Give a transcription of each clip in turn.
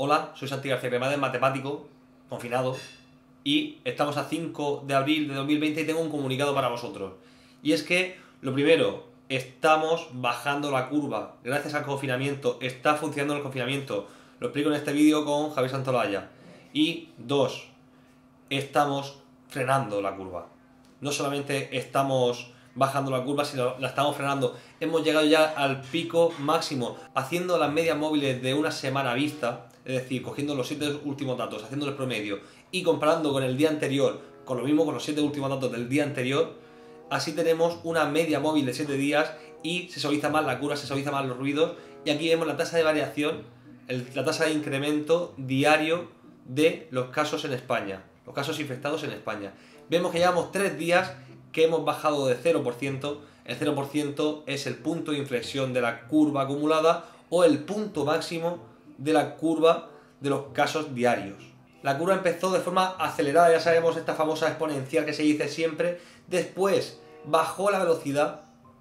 Hola, soy Santi García Cremades, matemático, confinado, y estamos a 5 de abril de 2020 y tengo un comunicado para vosotros. Y es que, lo primero, estamos bajando la curva. Gracias al confinamiento, está funcionando el confinamiento. Lo explico en este vídeo con Javier Santolaya. Y dos, estamos frenando la curva. No solamente estamos bajando la curva, sino la estamos frenando. Hemos llegado ya al pico máximo, haciendo las medias móviles de una semana vista, es decir, cogiendo los 7 últimos datos, haciendo el promedio y comparando con el día anterior, con lo mismo con los 7 últimos datos del día anterior. Así tenemos una media móvil de 7 días y se suaviza más la curva, se suaviza más los ruidos. Y aquí vemos la tasa de variación, la tasa de incremento diario de los casos en España, los casos infectados en España. Vemos que llevamos 3 días que hemos bajado de 0%. El 0% es el punto de inflexión de la curva acumulada o el punto máximo de la curva de los casos diarios. La curva empezó de forma acelerada, ya sabemos, esta famosa exponencial que se dice siempre. Después bajó la velocidad,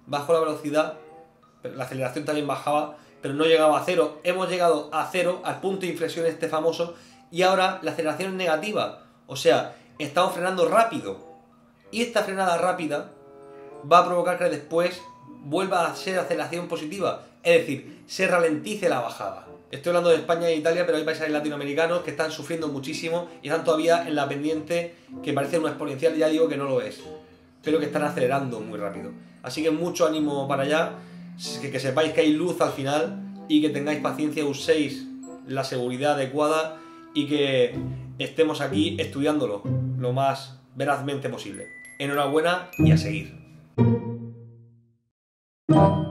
pero la aceleración también bajaba, pero no llegaba a cero. Hemos llegado a cero, al punto de inflexión este famoso, y ahora la aceleración es negativa. O sea, estamos frenando rápido. Y esta frenada rápida va a provocar que después vuelva a ser aceleración positiva. Es decir, se ralentice la bajada. Estoy hablando de España e Italia, pero hay países latinoamericanos que están sufriendo muchísimo y están todavía en la pendiente que parece una exponencial, ya digo que no lo es, pero que están acelerando muy rápido. Así que mucho ánimo para allá, que sepáis que hay luz al final y que tengáis paciencia, uséis la seguridad adecuada y que estemos aquí estudiándolo lo más verazmente posible. Enhorabuena y a seguir.